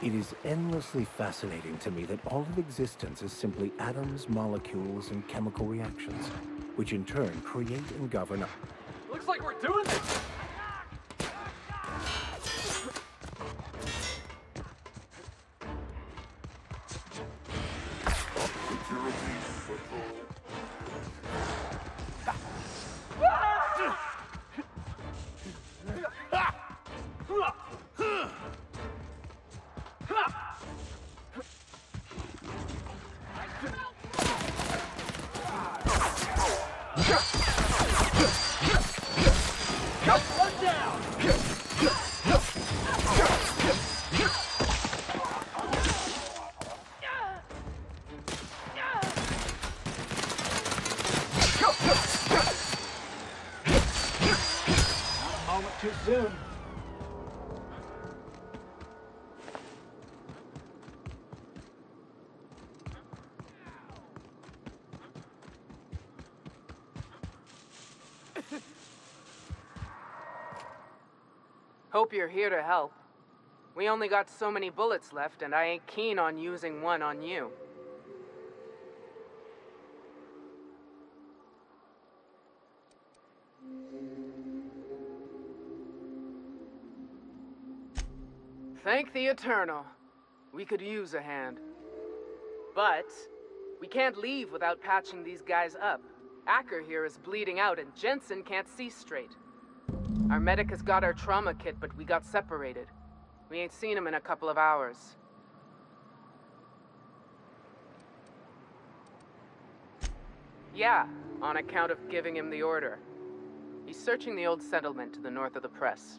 It is endlessly fascinating to me that all of existence is simply atoms, molecules, and chemical reactions, which in turn create and govern. Looks like we're doing this! Too soon. Hope you're here to help. We only got so many bullets left, and I ain't keen on using one on you. Thank the Eternal. We could use a hand. But we can't leave without patching these guys up. Acker here is bleeding out and Jensen can't see straight. Our medic has got our trauma kit, but we got separated. We ain't seen him in a couple of hours. Yeah, on account of giving him the order. He's searching the old settlement to the north of the press.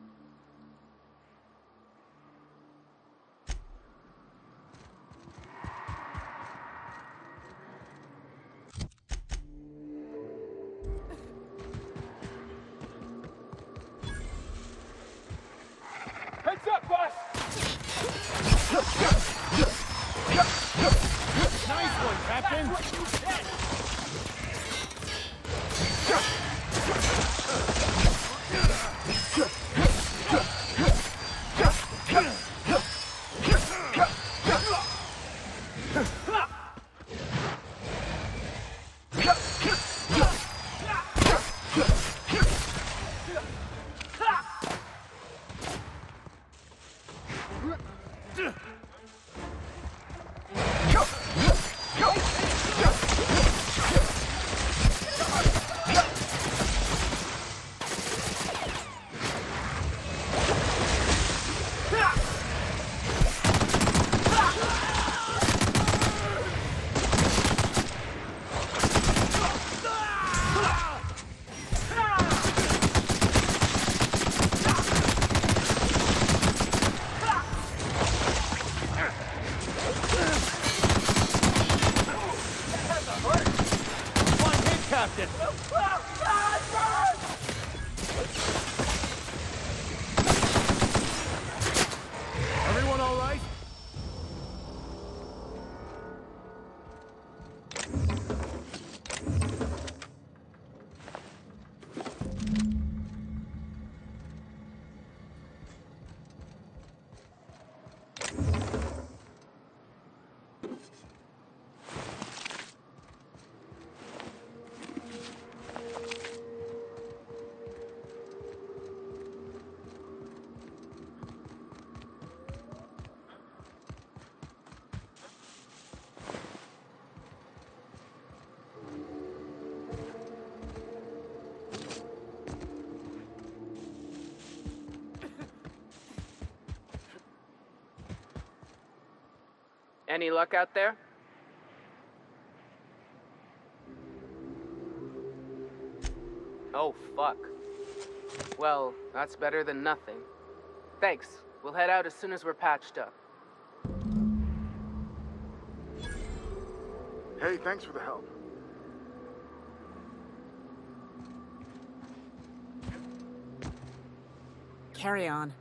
Heads up, boss! Nice one, Captain! That's what you said! Captain! Everyone all right? Any luck out there? Oh, fuck. Well, that's better than nothing. Thanks. We'll head out as soon as we're patched up. Hey, thanks for the help. Carry on.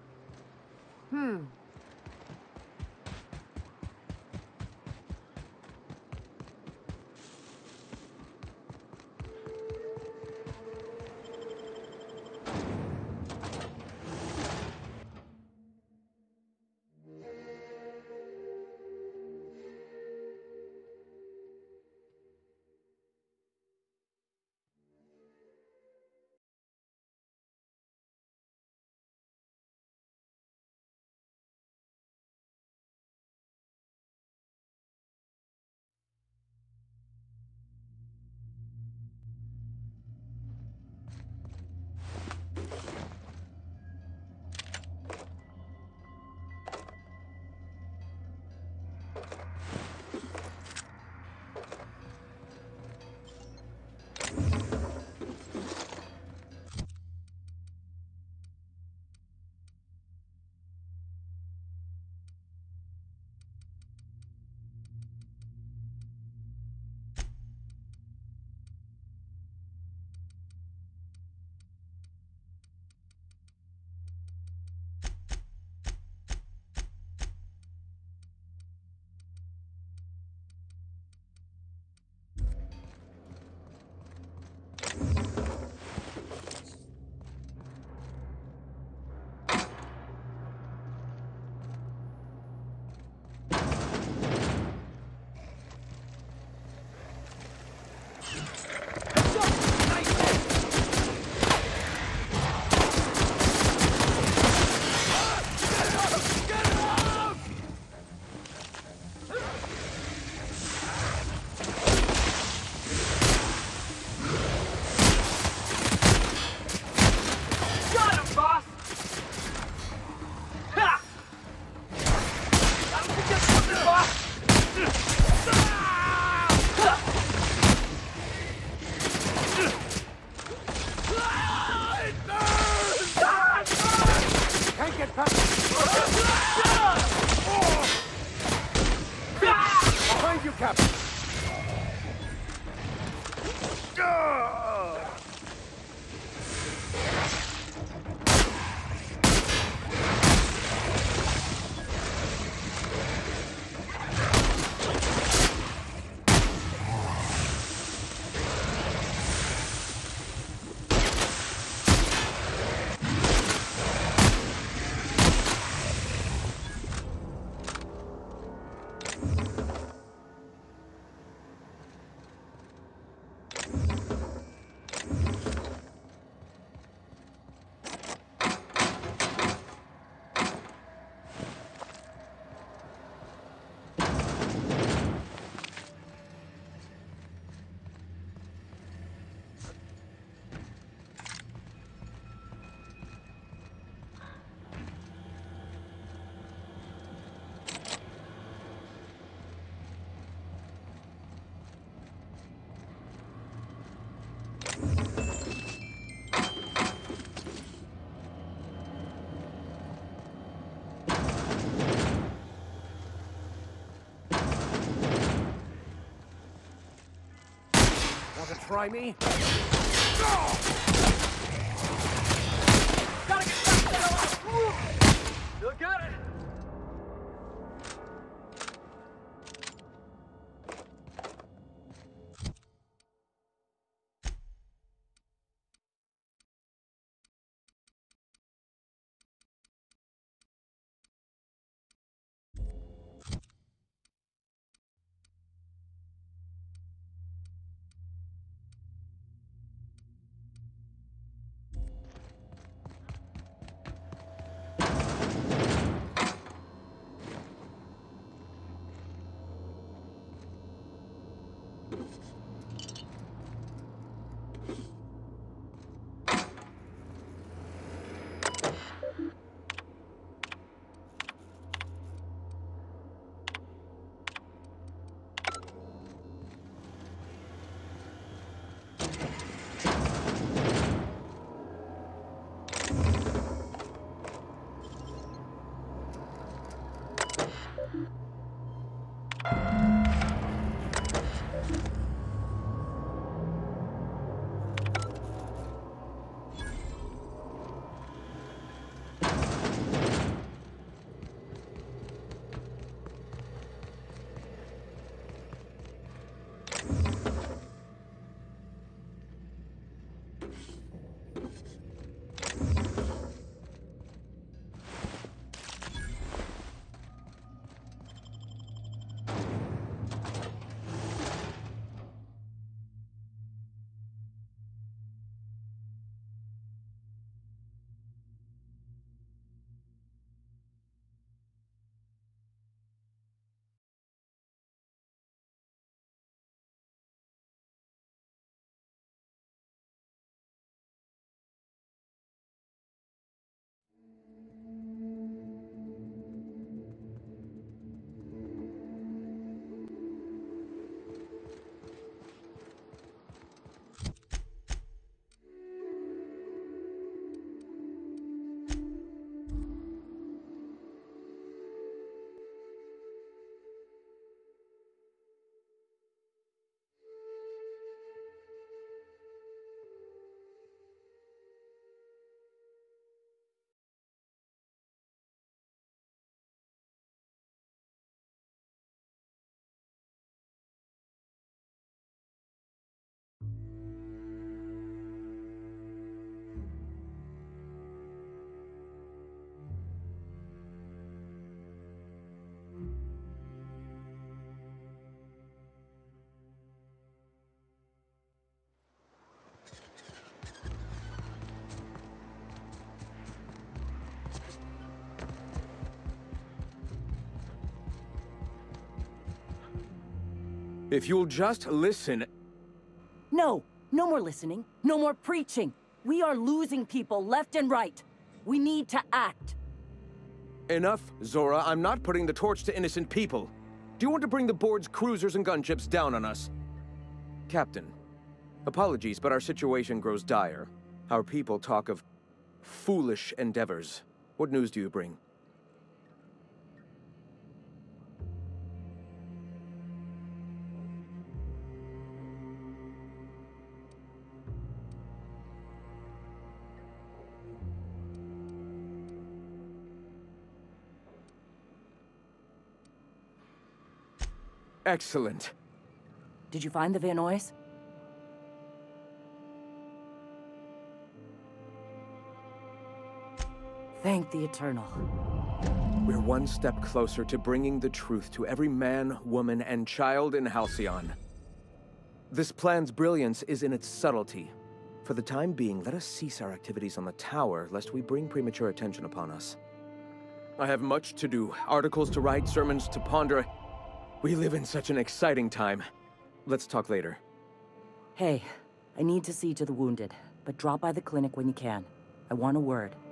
Want to try me? Gotta get back there! Still got it! If you'll just listen... No, no more listening, no more preaching. We are losing people left and right. We need to act. Enough, Zora. I'm not putting the torch to innocent people. Do you want to bring the board's cruisers and gunships down on us? Captain, apologies, but our situation grows dire. Our people talk of foolish endeavors. What news do you bring? Excellent. Did you find the Vanois? Thank the Eternal. We're one step closer to bringing the truth to every man, woman, and child in Halcyon. This plan's brilliance is in its subtlety. For the time being, let us cease our activities on the tower, lest we bring premature attention upon us. I have much to do, articles to write, sermons to ponder. We live in such an exciting time. Let's talk later. Hey, I need to see to the wounded, but drop by the clinic when you can. I want a word.